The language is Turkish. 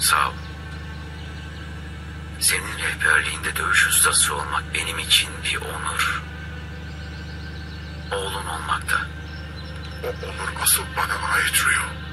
Sağ ol. Senin rehberliğinde dövüş ustası olmak benim için bir onur. Oğlun olmak da. O onur asıl bana ait Ryu.